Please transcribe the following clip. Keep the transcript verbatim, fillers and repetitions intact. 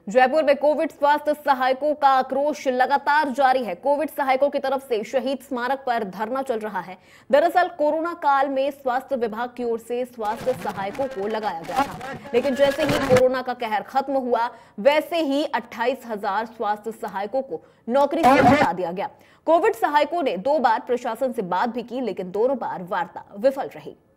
जयपुर में कोविड स्वास्थ्य सहायकों का आक्रोश लगातार जारी है। कोविड सहायकों की तरफ से शहीद स्मारक पर धरना चल रहा है। दरअसल कोरोना काल में स्वास्थ्य विभाग की ओर से स्वास्थ्य सहायकों को लगाया गया था, लेकिन जैसे ही कोरोना का कहर खत्म हुआ, वैसे ही अट्ठाईस हजार स्वास्थ्य सहायकों को नौकरी से हटा दिया गया। कोविड सहायकों ने दो बार प्रशासन से बात भी की, लेकिन दोनों बार वार्ता विफल रही।